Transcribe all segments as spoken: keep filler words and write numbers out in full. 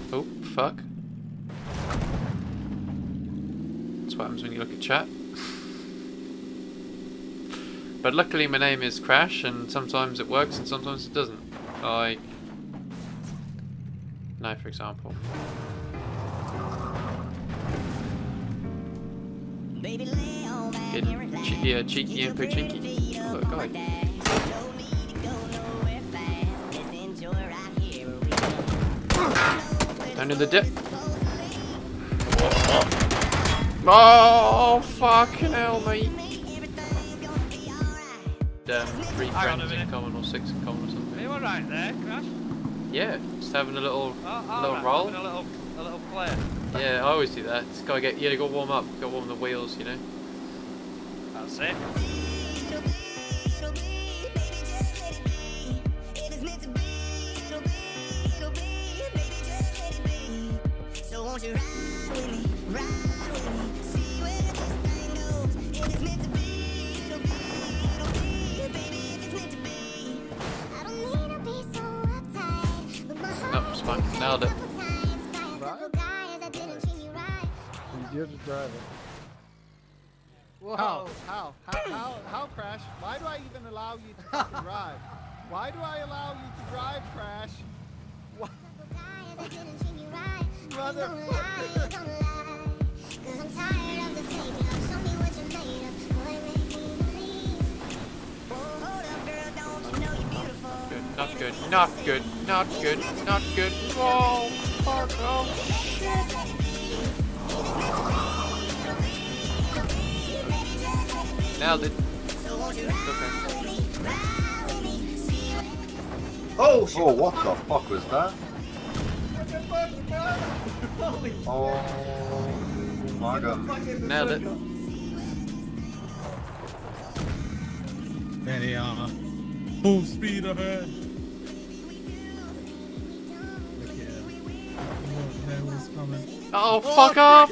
Oh, fuck. That's what happens when you look at chat. But luckily my name is Crash, and sometimes it works and sometimes it doesn't. Like... now, for example. Getting che uh, cheeky and pochinky. Oh, look, guy. Down to the dip. Oh, fucking hell, mate. Um, three friends in common or six in common or something. Are you alright there, Crash? Yeah, just having a little, Oh, oh, little right, roll. having a little, a little play. Yeah, I always do that. Just gotta get, you gotta warm up, gotta warm the wheels, you know. That's it. Nope, it's fine. Nailed it. You're the driver. Whoa. How? How? How? How? How, Crash? Why do I even allow you to fucking drive? Why do I allow you to drive, Crash? What? Motherfucker. Not good, not good, not good, not good. Whoa, fuck, oh shit. Nailed it. Okay. Oh shit. Oh, what the fuck was that? Oh my god. Nailed it. There they are. Full speed ahead. Look at him. There was coming. Oh, fuck up!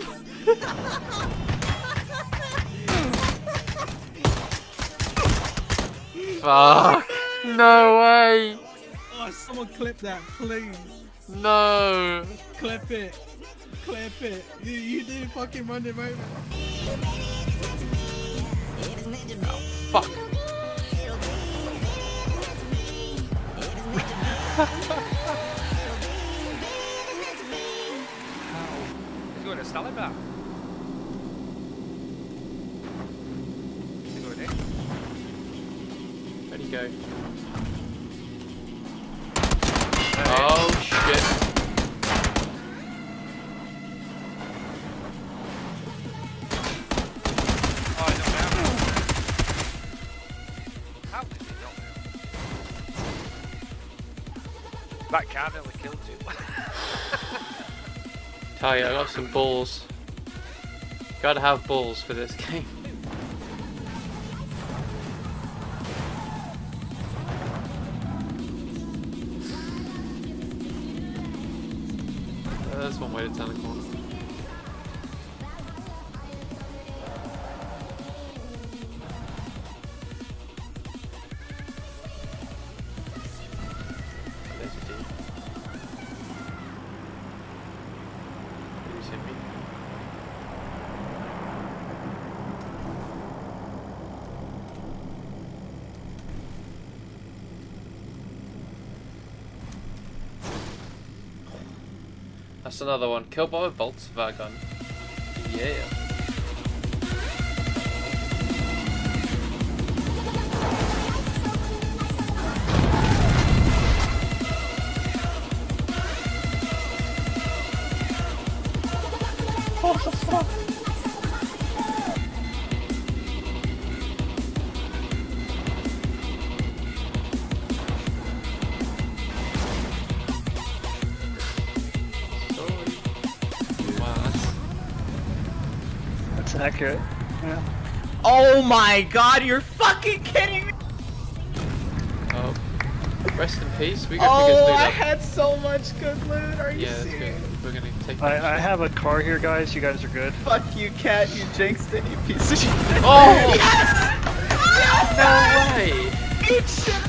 Fuck! No way! Oh, someone clip that, please. No! Clip it. Clip it. You, you did fucking run him over. Oh, fuck. He's going to Stalin back. He's going in. Ready, go. Oh, shit. Oh, he's not down. How did he not down? That car nearly killed you. Tell you, I got some balls. Gotta have balls for this game. Uh, There's one way to turn the corner. There's a D. Please hit me. That's another one. Kill by a Volkswagen. Yeah. What the fuck? That's accurate. Yeah. Oh my god, you're fucking kidding me! Oh. Rest in peace. We got Oh, biggest loot I up. had so much good loot, are you Yeah, that's good. serious? We're gonna take I, I have a car here, guys. You guys are good. Fuck you, cat, you jinxed it, you piece of shit. Oh! Yes! No way! Eat shit!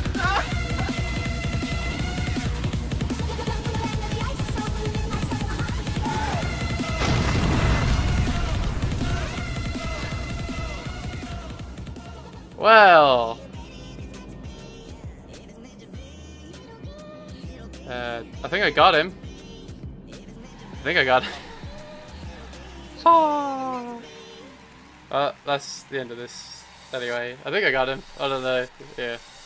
Well. Uh, I think I got him. I think I got him. Oh. Uh, that's the end of this. Anyway, I think I got him. I don't know. Yeah.